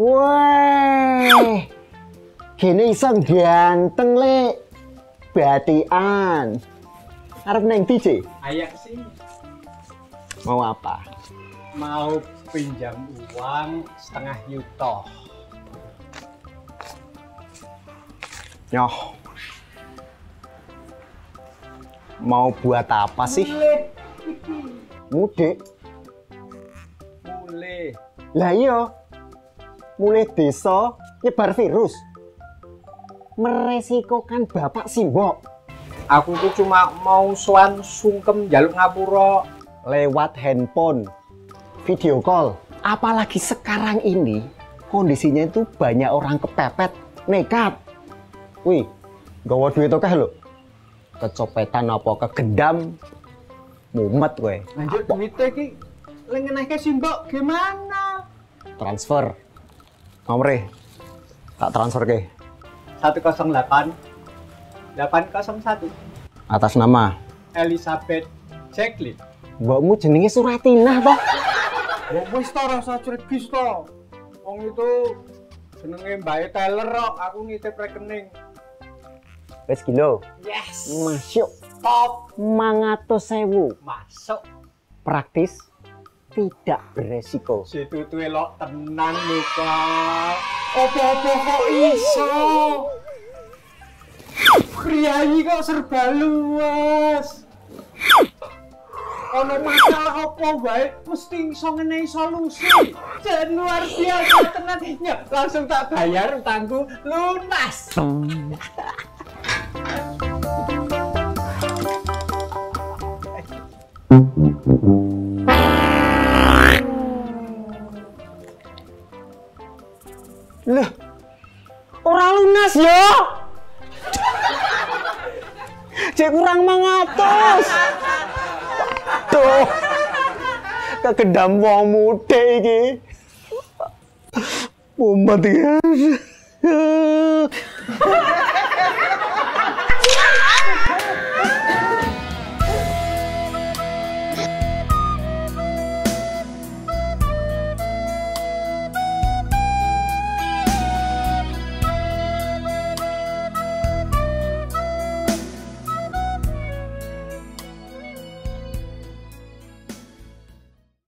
Wah, gini iseng ganteng le, batian. Arep neng DJ? Ayak sih. Mau apa? Mau pinjam uang 1,5 juta. Nyoh. Mau buat apa sih? Mudik. Mulai. Lah iya. Mulai desa nyebar virus. Meresikokan bapak simbok. Aku tuh cuma mau sowan sungkem jaluk ngapura Lewat handphone, video call. Apalagi sekarang ini kondisinya itu banyak orang kepepet, nekat. Wih, gawa duit akeh lho. Kecopetan apa kegendam, mumet kowe. Lanjut duitnya ki lengenake simbok gimana? Transfer. Nomere. Tak transfer ke. 108 801 Atas nama Elizabeth Jacqueline. mbokmu jenenge Suratinah toh? Ya wis to rasa cregis to. Wong itu jenenge Mbak Taylor kok, aku nitip rekening. Wes kilo. Yes. Masuk. Top 500.000. masuk. Praktis, tidak beresiko. Situ tuh elok tenan lho, Kak. Apa-apa kok iso? Priayi kok serba luas. Ono masalah apa wae mesti iso ngenehi solusi. Dan luar biasa tenan. Ya, langsung tak bayar utangku lunas. Loh, orang lunas ya? Cek kurang 500. Tuh, kekedam wong muda iki. Mumet ya.